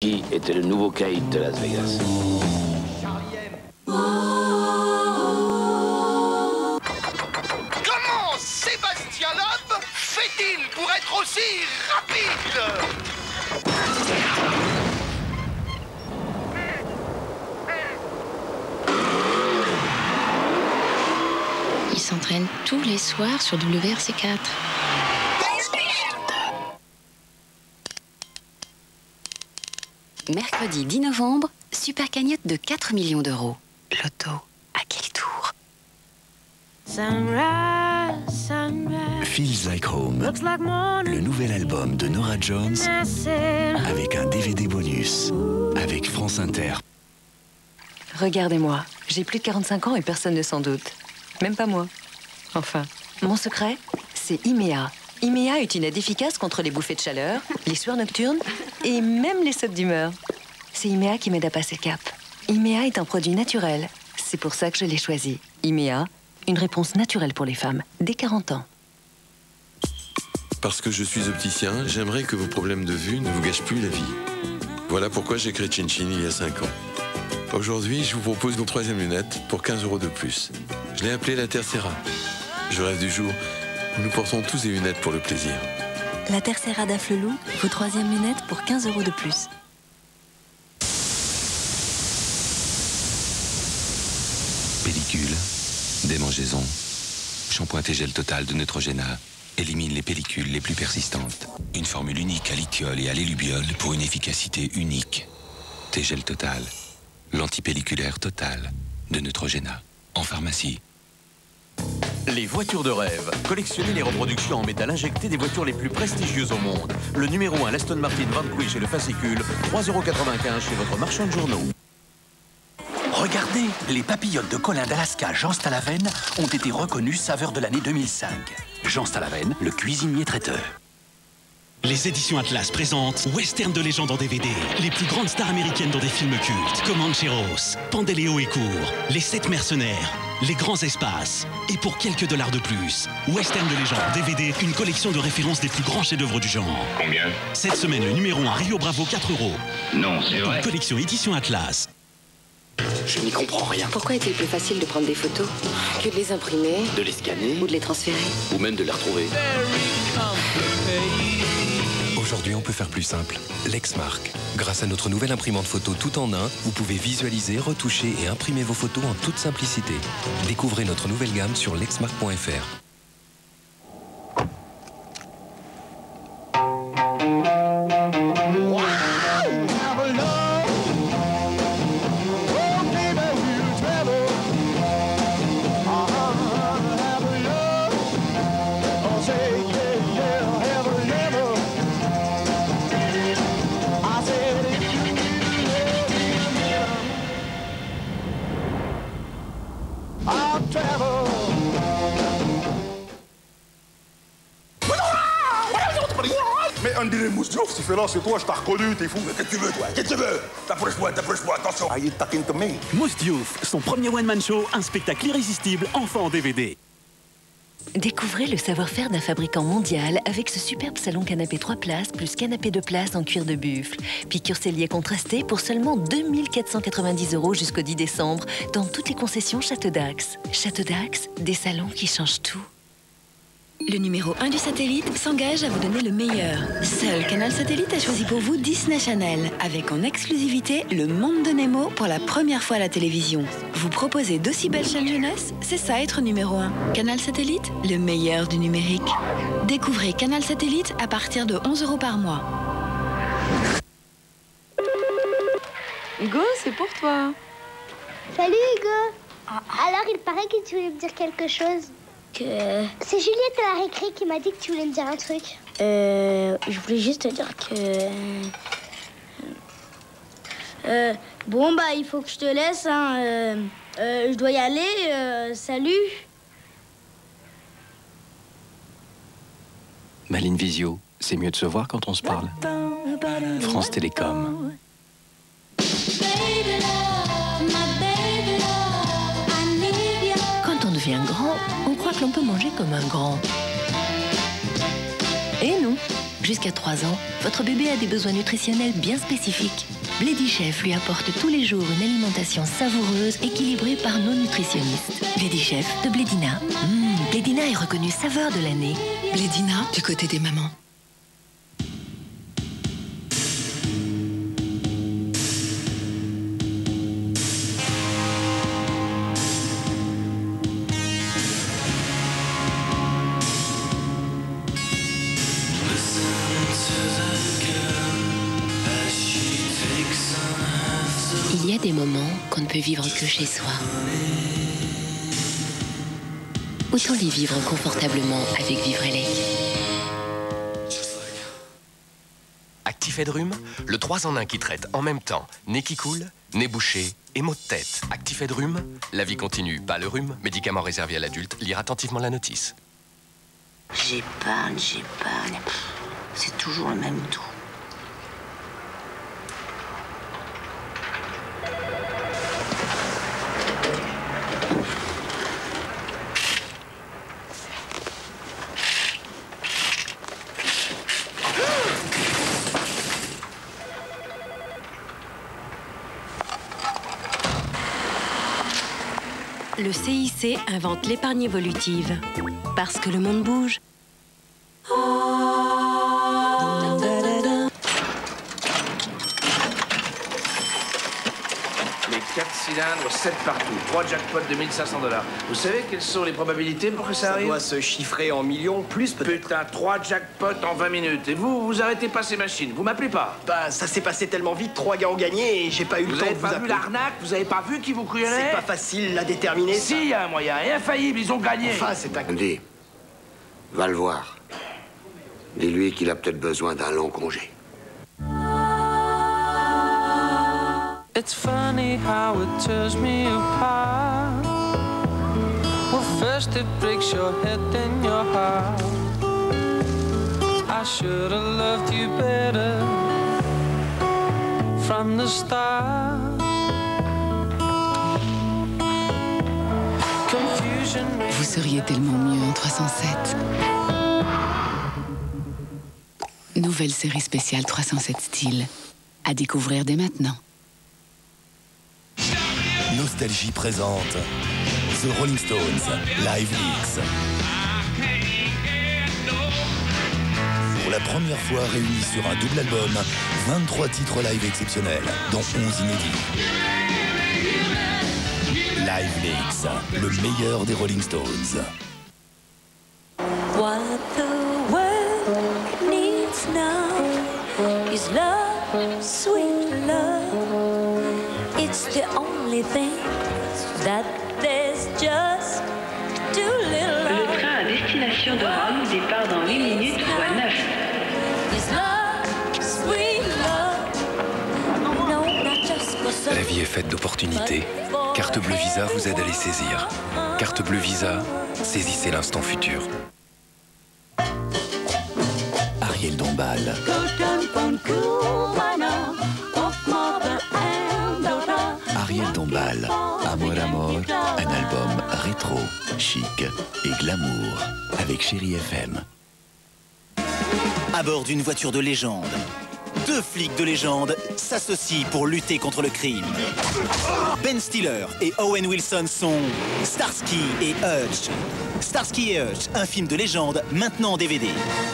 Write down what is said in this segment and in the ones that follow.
Qui était le nouveau caïd de Las Vegas? Comment Sébastien Loeb fait-il pour être aussi rapide? Il s'entraîne tous les soirs sur WRC4. Mercredi 10 novembre, super cagnotte de 4 millions d'euros. Loto, à quel tour? Feels Like Home, le nouvel album de Norah Jones avec un DVD bonus, avec France Inter. Regardez-moi, j'ai plus de 45 ans et personne ne s'en doute. Même pas moi. Enfin, mon secret, c'est IMEA. IMEA est une aide efficace contre les bouffées de chaleur, les sueurs nocturnes et même les sautes d'humeur. C'est IMEA qui m'aide à passer le cap. IMEA est un produit naturel. C'est pour ça que je l'ai choisi. IMEA, une réponse naturelle pour les femmes, dès 40 ans. Parce que je suis opticien, j'aimerais que vos problèmes de vue ne vous gâchent plus la vie. Voilà pourquoi j'ai créé Chin il y a 5 ans. Aujourd'hui, je vous propose nos 3e lunettes pour 15 € de plus. Je l'ai appelée la Tercera. Je rêve du jour où nous portons tous des lunettes pour le plaisir. La Tercera d'Afflelou, vos 3e lunettes pour 15 € de plus. Pellicule, démangeaison, shampoing T-Gel Total de Neutrogena élimine les pellicules les plus persistantes. Une formule unique à lithiol et à l'élubiol pour une efficacité unique. T-Gel Total, l'antipelliculaire total de Neutrogena, en pharmacie. Les voitures de rêve. Collectionnez les reproductions en métal injecté des voitures les plus prestigieuses au monde. Le numéro 1, l'Aston Martin Vanquish et le fascicule, 3,95 € chez votre marchand de journaux. Regardez, les papillotes de Colin d'Alaska Jean Stalavenne ont été reconnus saveur de l'année 2005. Jean Stalavenne, le cuisinier traiteur. Les éditions Atlas présentent Western de légende en DVD. Les plus grandes stars américaines dans des films cultes. Comancheros, Pandéléo et Cour, Les 7 mercenaires, Les grands espaces. Et pour quelques dollars de plus, Western de légende DVD, une collection de références des plus grands chefs-d'œuvre du genre. Combien? Cette semaine, le numéro 1 Rio Bravo, 4 €. Non, c'est vrai. Une collection édition Atlas. Je n'y comprends rien. Pourquoi est-il plus facile de prendre des photos que de les imprimer De les scanner ou de les transférer? ou même de les retrouver. Aujourd'hui, on peut faire plus simple. Lexmark. Grâce à notre nouvelle imprimante photo tout en un, vous pouvez visualiser, retoucher et imprimer vos photos en toute simplicité. Découvrez notre nouvelle gamme sur lexmark.fr. Mais Andy Remus Diouf, tu fais là, c'est toi, je t'ai reconnu, t'es fou. Mais qu'est-ce que tu veux, toi? Qu'est-ce que tu veux? T'approche-moi, attention. Are you talking to me? Mousse Diouf, son premier one-man show, un spectacle irrésistible, enfin en DVD. Découvrez le savoir-faire d'un fabricant mondial avec ce superbe salon canapé 3 places plus canapé 2 places en cuir de buffle. Piqûre cellier contrasté pour seulement 2 490 € jusqu'au 10 décembre dans toutes les concessions Château d'Axe. Château d'Axe, des salons qui changent tout. Le numéro 1 du satellite s'engage à vous donner le meilleur. Seul Canal Satellite a choisi pour vous Disney Channel, avec en exclusivité Le Monde de Nemo pour la première fois à la télévision. Vous proposez d'aussi belles chaînes jeunesse, c'est ça être numéro 1. Canal Satellite, le meilleur du numérique. Découvrez Canal Satellite à partir de 11 € par mois. Hugo, c'est pour toi. Salut Hugo. Alors il paraît que tu voulais me dire quelque chose. C'est Juliette à la récré qui m'a dit que tu voulais me dire un truc. Je voulais juste te dire que... bon, bah, il faut que je te laisse, hein. Je dois y aller. Salut. Maline Visio, c'est mieux de se voir quand on se parle. France Télécom. Quand on devient grand, on croit que l'on peut manger comme un grand. Et non, Jusqu'à 3 ans, votre bébé a des besoins nutritionnels bien spécifiques. Bledy Chef lui apporte tous les jours une alimentation savoureuse, équilibrée par nos nutritionnistes. Bledy Chef de Blédina. Blédina est reconnue saveur de l'année. Blédina, du côté des mamans. Il y a des moments qu'on ne peut vivre que chez soi. Autant les vivre confortablement avec Vivrelec. Actifed Rhume, le 3 en 1 qui traite en même temps nez qui coule, nez bouché et maux de tête. Actifed Rhume, la vie continue, pas le rhume. Médicament réservé à l'adulte, lire attentivement la notice. J'épargne. C'est toujours le même taux. Le CIC invente l'épargne évolutive. Parce que le monde bouge. Les 4 cylindres, 7 partout, 3 jackpots de 1500 $. Vous savez quelles sont les probabilités pour que ça arrive? Ça doit se chiffrer en millions, plus peut-être. Putain, 3 jackpots en 20 minutes. Et vous arrêtez pas ces machines. Vous m'appelez pas? Bah, ça s'est passé tellement vite, 3 gars ont gagné et j'ai pas eu le temps de vous appeler. Vous avez pas vu l'arnaque? Vous avez pas vu qui vous cruelait? C'est pas facile à déterminer. Si, il y a un moyen. Et infaillible, ils ont gagné. Enfin, c'est un... Andy, va le voir. Dis-lui qu'il a peut-être besoin d'un long congé. It's funny how it tears me apart. Well, first it breaks your head, then your heart. I should have loved you better from the start. Confusion. Vous seriez tellement mieux en 307. Nouvelle série spéciale 307 styles. À découvrir dès maintenant. Nostalgie présente The Rolling Stones Live Leaks. Pour la première fois réunis sur un double album, 23 titres live exceptionnels, dont 11 inédits. Live Leaks, le meilleur des Rolling Stones. What the world needs now is love, sweet love. It's the only thing that there's just too little of. Le train à destination de Rome départ dans 8 minutes fois 9. Is love, sweet love. No, not just for some. La vie est faite d'opportunités. Carte Bleue Visa vous aide à les saisir. Carte Bleue Visa, saisissez l'instant futur. Ariel Dombal. Ariel Dombal, Amor Amor, un album rétro, chic et glamour, avec Chérie FM. À bord d'une voiture de légende, 2 flics de légende s'associent pour lutter contre le crime. Ben Stiller et Owen Wilson sont Starsky et Hutch. Starsky et Hutch, un film de légende, maintenant en DVD.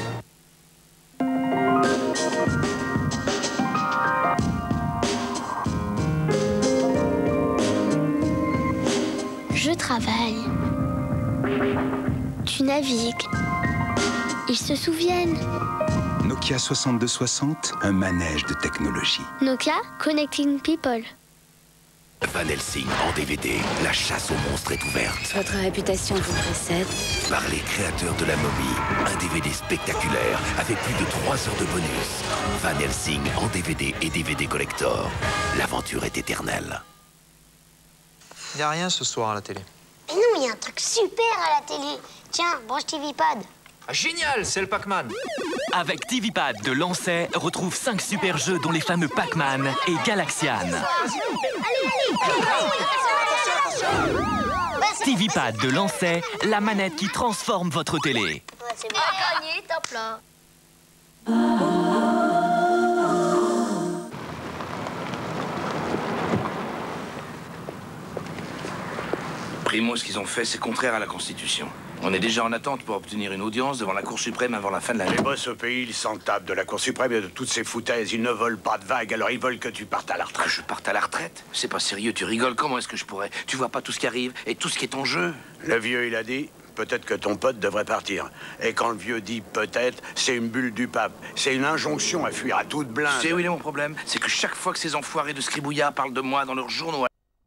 Je travaille. Tu navigues. Ils se souviennent. Nokia 6260, un manège de technologie. Nokia, Connecting People. Van Helsing en DVD, la chasse aux monstres est ouverte. Votre réputation vous précède. Par les créateurs de la momie, un DVD spectaculaire avec plus de 3 heures de bonus. Van Helsing en DVD et DVD collector. L'aventure est éternelle. Y a rien ce soir à la télé. Mais non, il y a un truc super à la télé. Tiens, branche TV-Pad. Ah, génial, c'est le Pac-Man. Avec TV-Pad de Lancet, retrouve 5 super jeux dont les fameux Pac-Man et Galaxian. TV-Pad de Lancet, la manette qui transforme votre télé. C'est bien gagné, top là. Primo, ce qu'ils ont fait, c'est contraire à la Constitution. On est déjà en attente pour obtenir une audience devant la Cour suprême avant la fin de l'année. Les boss au pays, ils s'en tapent de la Cour suprême et de toutes ces foutaises. Ils ne veulent pas de vagues, alors ils veulent que tu partes à la retraite. Que je parte à la retraite? C'est pas sérieux, tu rigoles. Comment est-ce que je pourrais? Tu vois pas tout ce qui arrive et tout ce qui est en jeu? Le vieux, il a dit, peut-être que ton pote devrait partir. Et quand le vieux dit peut-être, c'est une bulle du pape. C'est une injonction à fuir à toute blinde. Tu sais où il est mon problème? C'est que chaque fois que ces enfoirés de scribouillards parlent de moi dans leurs journaux...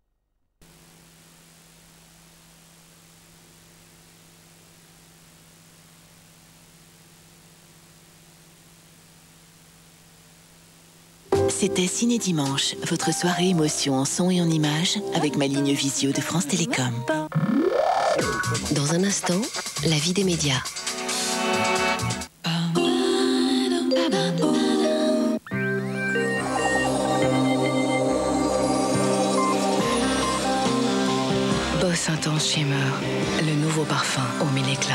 C'était Ciné Dimanche, votre soirée émotion en son et en images avec ma ligne visio de France Télécom. Dans un instant, la vie des médias. Boss Intense Shimmer, le nouveau parfum aux 1000 éclats.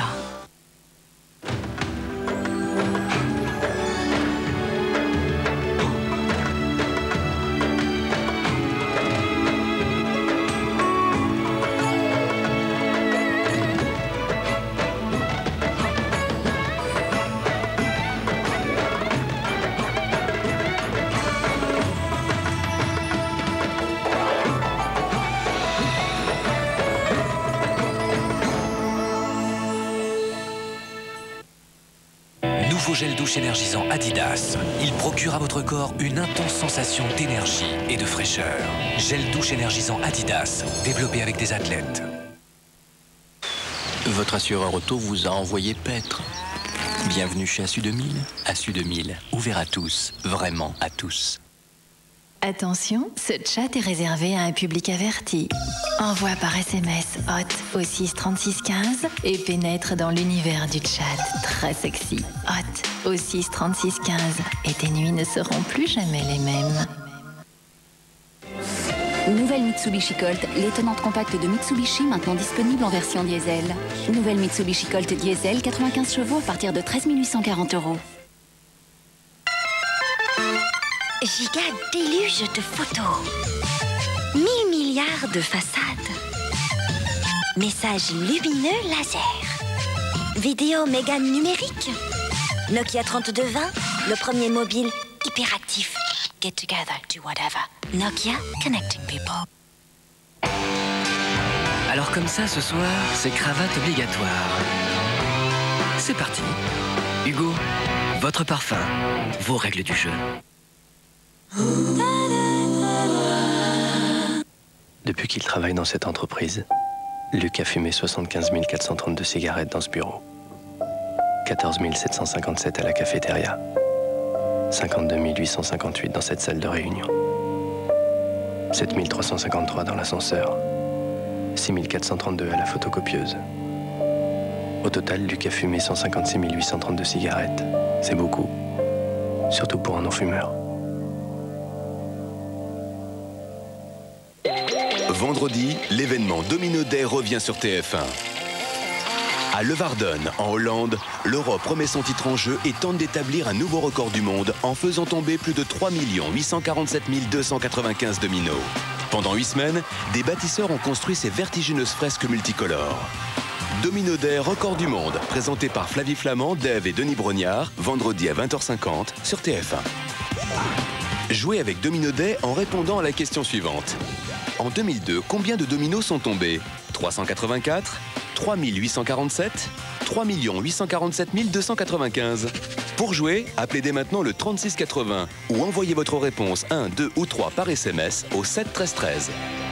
Nouveau gel douche énergisant Adidas. Il procure à votre corps une intense sensation d'énergie et de fraîcheur. Gel douche énergisant Adidas, développé avec des athlètes. Votre assureur auto vous a envoyé paître. Bienvenue chez Assu 2000. Assu 2000, ouvert à tous, vraiment à tous. Attention, ce chat est réservé à un public averti. Envoie par SMS HOT au 6 36 15 et pénètre dans l'univers du chat très sexy. HOT au 6 36 15 et tes nuits ne seront plus jamais les mêmes. Nouvelle Mitsubishi Colt, l'étonnante compacte de Mitsubishi, maintenant disponible en version diesel. Nouvelle Mitsubishi Colt diesel, 95 chevaux à partir de 13 840 €. Giga déluge de photos. 1000 milliards de façades. Messages lumineux laser. Vidéo méga numérique. Nokia 3220, le premier mobile hyperactif. Get together, do whatever. Nokia, connecting people. Alors comme ça, ce soir, c'est cravate obligatoire. C'est parti. Hugo, votre parfum, vos règles du jeu. Depuis qu'il travaille dans cette entreprise, Luc a fumé 75 432 cigarettes dans ce bureau. 14 757 à la cafétéria. 52 858 dans cette salle de réunion. 7 353 dans l'ascenseur. 6 432 à la photocopieuse. Au total, Luc a fumé 156 832 cigarettes. C'est beaucoup. Surtout pour un non-fumeur. Vendredi, l'événement Domino Day revient sur TF1. À Leeuwarden, en Hollande, l'Europe remet son titre en jeu et tente d'établir un nouveau record du monde en faisant tomber plus de 3 847 295 dominos. Pendant 8 semaines, des bâtisseurs ont construit ces vertigineuses fresques multicolores. Domino Day, record du monde, présenté par Flavie Flamand, Dave et Denis Brognard, vendredi à 20h50 sur TF1. Jouez avec Domino Day en répondant à la question suivante. En 2002, combien de dominos sont tombés? 384, 3 847, 3 847 295. Pour jouer, appelez dès maintenant le 3680 ou envoyez votre réponse 1, 2 ou 3 par SMS au 7 13 13.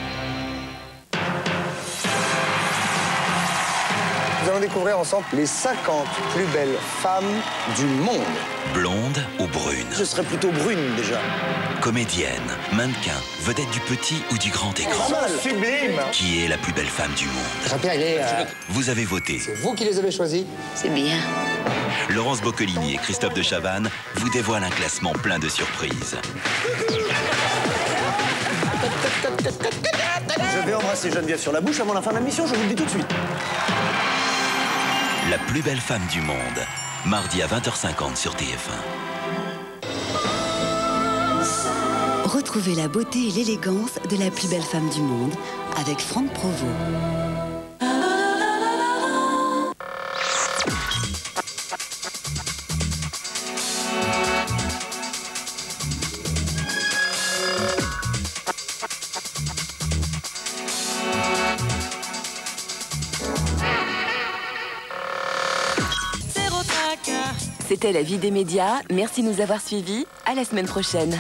Nous allons découvrir ensemble les 50 plus belles femmes du monde. Blonde ou brune? Je serais plutôt brune déjà. Comédienne, mannequin, vedette du petit ou du grand écran. Sublime. Qui est la plus belle femme du monde? Jean-Pierre, il est... Vous avez voté. C'est vous qui les avez choisis? C'est bien. Laurence Boccolini et Christophe de Chavannes vous dévoilent un classement plein de surprises. Je vais embrasser Geneviève sur la bouche avant la fin de la mission, je vous le dis tout de suite. La plus belle femme du monde, mardi à 20h50 sur TF1. Retrouvez la beauté et l'élégance de la plus belle femme du monde avec Franck Provost. C'était la vie des médias. Merci de nous avoir suivis. À la semaine prochaine.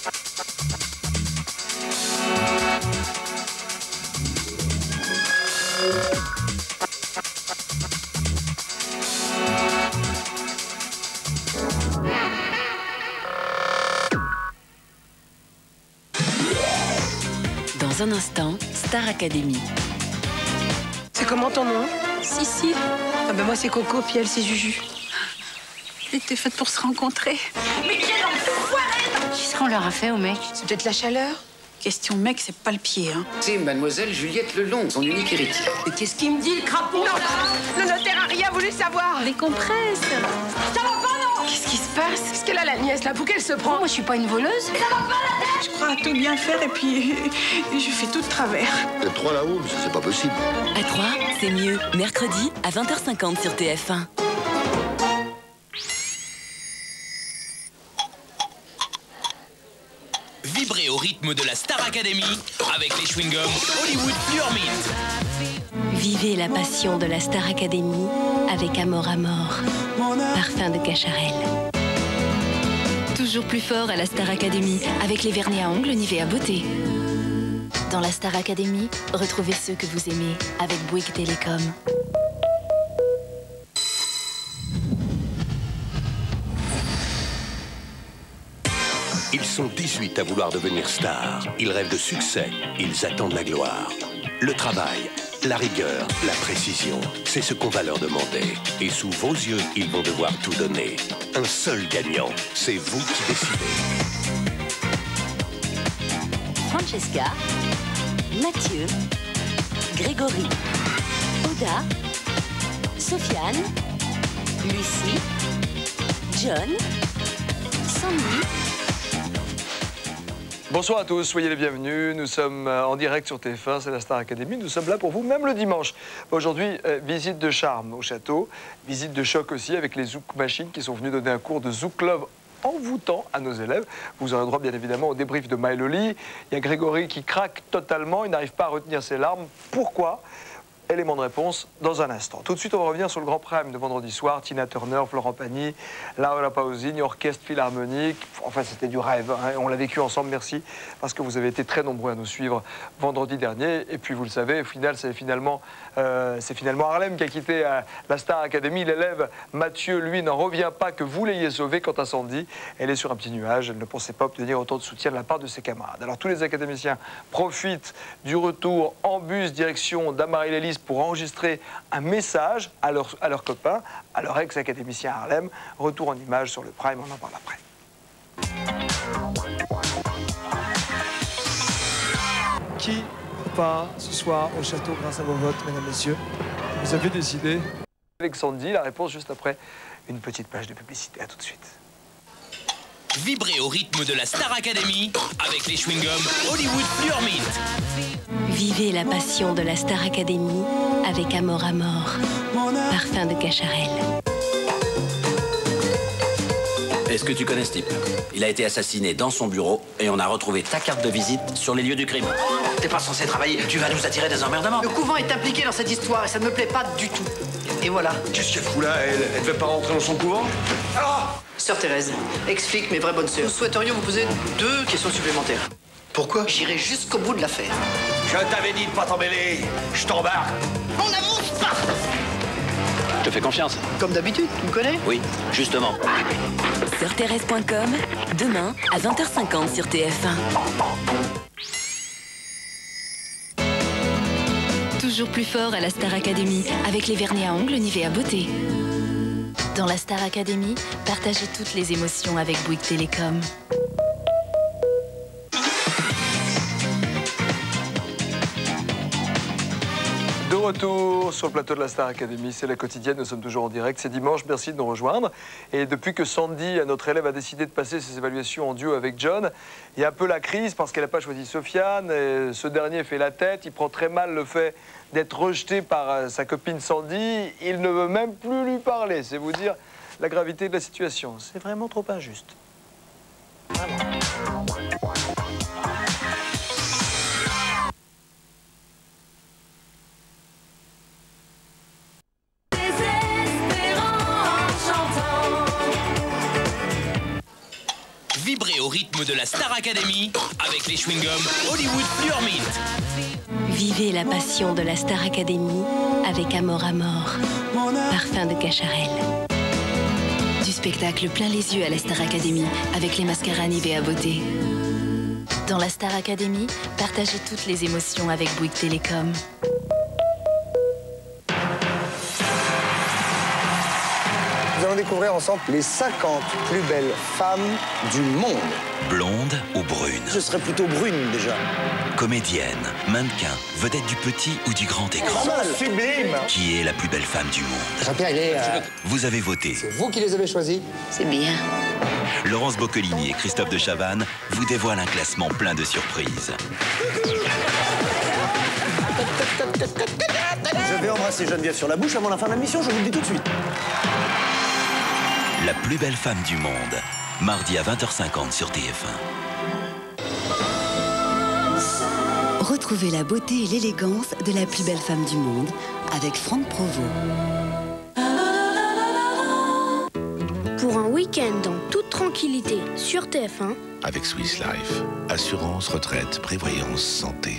Dans un instant, Star Academy. C'est comment ton nom? Sissi. Ah ben moi c'est Coco, puis elle c'est Juju. Elle était faite pour se rencontrer. Mais quel enfoiré! Qu'est-ce qu'on leur a fait au mec? C'est peut-être la chaleur? Question mec, c'est pas le pied, hein. C'est mademoiselle Juliette Lelong, son unique héritière. Et qu'est-ce qu'il me dit, le crapaud? Non, le notaire a rien voulu savoir. Les compresses. Ça va pas, non? Qu'est-ce qui se passe? Qu'est-ce qu'elle a, la nièce, là? Pour qu'elle se prend? Moi, je suis pas une voleuse. Ça va pas, la tête? Je crois à tout bien faire, et puis je fais tout de travers. Il y a 3 là-haut, mais c'est pas possible. À 3, c'est mieux. Mercredi à 20h50 sur TF1. Vibrez au rythme de la Star Academy avec les chewing-gums Hollywood Pure Mint. Vivez la passion de la Star Academy avec Amor à mort, parfum de Cacharel. Toujours plus fort à la Star Academy avec les vernis à ongles Nivea Beauté. Dans la Star Academy, retrouvez ceux que vous aimez avec Bouygues Télécom. Ils sont 18 à vouloir devenir stars. Ils rêvent de succès. Ils attendent la gloire. Le travail, la rigueur, la précision, c'est ce qu'on va leur demander. Et sous vos yeux, ils vont devoir tout donner. Un seul gagnant, c'est vous qui décidez. Francesca, Mathieu, Grégory, Oda, Sofiane, Lucie, John, Sandy. Bonsoir à tous, soyez les bienvenus. Nous sommes en direct sur TF1, c'est la Star Academy. Nous sommes là pour vous, même le dimanche. Aujourd'hui, visite de charme au château, visite de choc aussi avec les Zouk Machines qui sont venus donner un cours de Zouk Love envoûtant à nos élèves. Vous aurez droit bien évidemment au débrief de My Loli. Il y a Grégory qui craque totalement, il n'arrive pas à retenir ses larmes. Pourquoi ? Élément de réponse dans un instant. Tout de suite, on va revenir sur le grand prime de vendredi soir. Tina Turner, Florent Pagny, Laura Pausini, orchestre philharmonique. Enfin, c'était du rêve. Hein. On l'a vécu ensemble. Merci parce que vous avez été très nombreux à nous suivre vendredi dernier. Et puis, vous le savez, au final, c'est finalement Harlem qui a quitté la Star Academy. L'élève Mathieu, lui, n'en revient pas que vous l'ayez sauvé. Quant à Sandy, elle est sur un petit nuage. Elle ne pensait pas obtenir autant de soutien de la part de ses camarades. Alors, tous les académiciens profitent du retour en bus direction d'Amarie-Lélis pour enregistrer un message à leurs copains, à leur ex-académicien Harlem. Retour en images sur le Prime, on en parle après. Qui part ce soir au château grâce à vos votes, mesdames, messieurs? Vous avez décidé. Avec Sandy, la réponse juste après une petite page de publicité. À tout de suite. Vibrez au rythme de la Star Academy avec les chewing-gums Hollywood Pure Mint. Vivez la passion de la Star Academy avec Amor à mort, parfum de Cacharel. Est-ce que tu connais ce type? Il a été assassiné dans son bureau et on a retrouvé ta carte de visite sur les lieux du crime. T'es pas censé travailler, tu vas nous attirer des emmerdements. Le couvent est impliqué dans cette histoire et ça ne me plaît pas du tout. Et voilà. Qu'est-ce qu'elle fout là, elle? Elle devait pas rentrer dans son couvent? Sœur Thérèse, ex-flic mais vraie bonne sœur, nous souhaiterions vous poser 2 questions supplémentaires. Pourquoi? J'irai jusqu'au bout de l'affaire. Je t'avais dit de pas t'emmêler. Je t'embarque. On n'avance pas. Je te fais confiance. Comme d'habitude, tu me connais? Oui, justement. Sœurthérèse.com, demain à 20h50 sur TF1. Toujours plus fort à la Star Academy avec les vernis à ongles Nivea Beauté. Dans la Star Academy, partagez toutes les émotions avec Bouygues Télécom. retour sur le plateau de la Star Academy, c'est la quotidienne, nous sommes toujours en direct, c'est dimanche, merci de nous rejoindre. Et depuis que Sandy, notre élève, a décidé de passer ses évaluations en duo avec John, il y a un peu la crise parce qu'elle n'a pas choisi Sofiane, et ce dernier fait la tête, il prend très mal le fait d'être rejeté par sa copine Sandy, il ne veut même plus lui parler, c'est vous dire la gravité de la situation, c'est vraiment trop injuste. Vraiment. Vibrez au rythme de la Star Academy avec les chewing-gums Hollywood Fluor Mint. Vivez la passion de la Star Academy avec Amor à mort, parfum de Cacharel. Du spectacle plein les yeux à la Star Academy avec les mascaras Nivea Beauté. Dans la Star Academy, partagez toutes les émotions avec Bouygues Télécom. Nous allons découvrir ensemble les 50 plus belles femmes du monde. Blonde ou brune? Je serais plutôt brune déjà. Comédienne, mannequin, vedette du petit ou du grand écran. Sublime. Qui est la plus belle femme du monde? Jean-Pierre, il est... Vous avez voté. C'est vous qui les avez choisis? C'est bien. Laurence Boccolini et Christophe de Chavannes vous dévoilent un classement plein de surprises. Je vais embrasser Geneviève sur la bouche avant la fin de la mission, je vous le dis tout de suite. La plus belle femme du monde, mardi à 20h50 sur TF1. Retrouvez la beauté et l'élégance de la plus belle femme du monde avec Franck Provost. Pour un week-end dans toute tranquillité sur TF1. Avec Swiss Life, assurance, retraite, prévoyance, santé.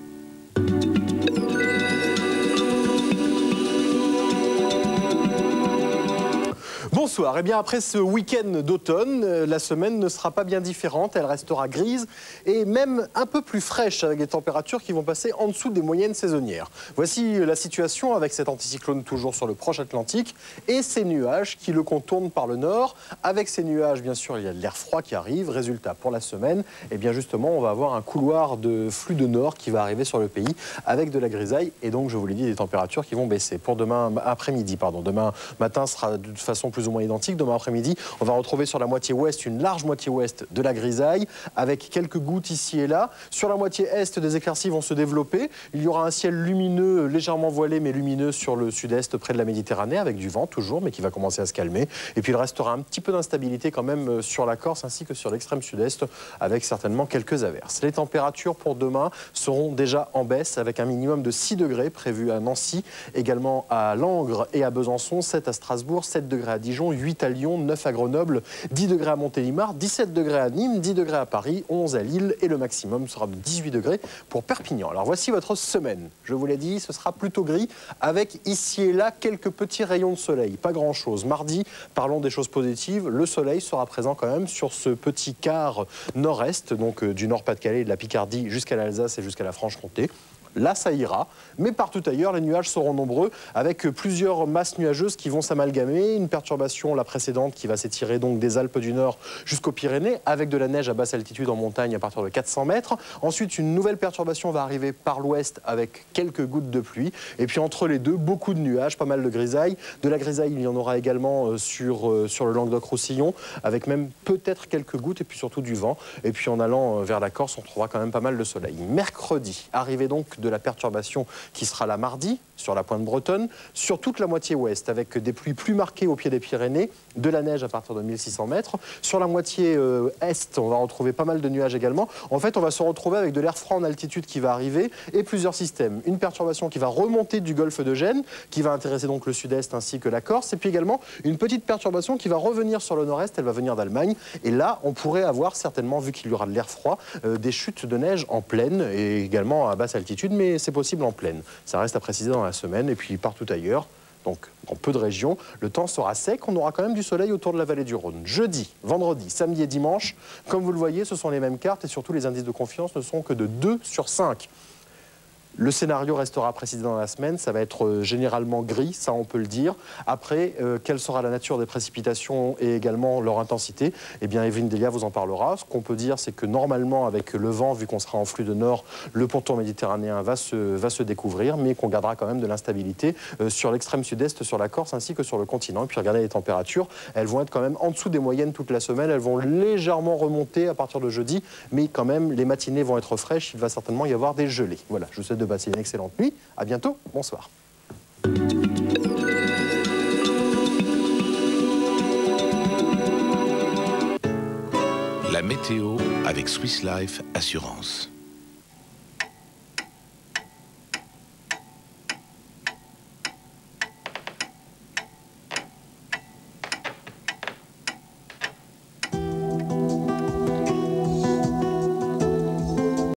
Bonsoir. Eh bien, après ce week-end d'automne, la semaine ne sera pas bien différente. Elle restera grise et même un peu plus fraîche avec des températures qui vont passer en dessous des moyennes saisonnières. Voici la situation avec cet anticyclone toujours sur le proche Atlantique et ces nuages qui le contournent par le nord. Avec ces nuages, bien sûr, il y a de l'air froid qui arrive. Résultat, pour la semaine, eh bien justement, on va avoir un couloir de flux de nord qui va arriver sur le pays avec de la grisaille et donc, je vous l'ai dit, des températures qui vont baisser. Pour demain après-midi, pardon. Demain matin sera de toute façon plus ou moins identique. Demain après-midi, on va retrouver sur la moitié ouest, une large moitié ouest de la grisaille, avec quelques gouttes ici et là. Sur la moitié est, des éclaircies vont se développer. Il y aura un ciel lumineux, légèrement voilé, mais lumineux sur le sud-est, près de la Méditerranée, avec du vent toujours, mais qui va commencer à se calmer. Et puis il restera un petit peu d'instabilité quand même sur la Corse, ainsi que sur l'extrême sud-est, avec certainement quelques averses. Les températures pour demain seront déjà en baisse, avec un minimum de 6 degrés prévu à Nancy, également à Langres et à Besançon, 7 à Strasbourg, 7 degrés à Dijon, 8 à Lyon, 9 à Grenoble, 10 degrés à Montélimar, 17 degrés à Nîmes, 10 degrés à Paris, 11 à Lille et le maximum sera de 18 degrés pour Perpignan. Alors voici votre semaine. Je vous l'ai dit, ce sera plutôt gris avec ici et là quelques petits rayons de soleil, pas grand-chose. Mardi, parlons des choses positives, le soleil sera présent quand même sur ce petit quart nord-est, donc du Nord-Pas-de-Calais et de la Picardie jusqu'à l'Alsace et jusqu'à la Franche-Comté. Là, ça ira. Mais partout ailleurs, les nuages seront nombreux avec plusieurs masses nuageuses qui vont s'amalgamer. Une perturbation, la précédente, qui va s'étirer donc des Alpes du Nord jusqu'aux Pyrénées avec de la neige à basse altitude en montagne à partir de 400 mètres. Ensuite, une nouvelle perturbation va arriver par l'ouest avec quelques gouttes de pluie. Et puis entre les deux, beaucoup de nuages, pas mal de grisailles. De la grisaille, il y en aura également sur le Languedoc-Roussillon avec même peut-être quelques gouttes et puis surtout du vent. Et puis en allant vers la Corse, on trouvera quand même pas mal de soleil. Mercredi, arrivée donc de la perturbation qui sera là mardi sur la pointe bretonne, sur toute la moitié ouest avec des pluies plus marquées au pied des Pyrénées, de la neige à partir de 1600 mètres. Sur la moitié est, on va retrouver pas mal de nuages également. En fait, on va se retrouver avec de l'air froid en altitude qui va arriver et plusieurs systèmes. Une perturbation qui va remonter du golfe de Gênes, qui va intéresser donc le sud-est ainsi que la Corse, et puis également une petite perturbation qui va revenir sur le nord-est, elle va venir d'Allemagne. Et là, on pourrait avoir certainement, vu qu'il y aura de l'air froid, des chutes de neige en plaine et également à basse altitude, mais c'est possible en plaine. Ça reste à préciser dans la semaine et puis partout ailleurs. Donc, dans peu de régions, le temps sera sec. On aura quand même du soleil autour de la vallée du Rhône. Jeudi, vendredi, samedi et dimanche, comme vous le voyez, ce sont les mêmes cartes et surtout les indices de confiance ne sont que de 2 sur 5. Le scénario restera précisé dans la semaine, ça va être généralement gris, ça on peut le dire. Après, quelle sera la nature des précipitations et également leur intensité? Eh bien, Evelyne Delia vous en parlera. Ce qu'on peut dire, c'est que normalement, avec le vent, vu qu'on sera en flux de nord, le pourtour méditerranéen va se découvrir, mais qu'on gardera quand même de l'instabilité sur l'extrême sud-est, sur la Corse, ainsi que sur le continent. Et puis, regardez les températures, elles vont être quand même en dessous des moyennes toute la semaine. Elles vont légèrement remonter à partir de jeudi, mais quand même, les matinées vont être fraîches. Il va certainement y avoir des gelées. Voilà, je vous souhaite de passer une excellente nuit. À bientôt. Bonsoir. La météo avec Swiss Life Assurance.